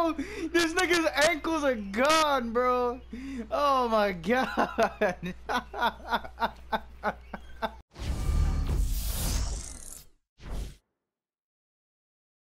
bro. This nigga's ankles are gone, bro. Oh my god.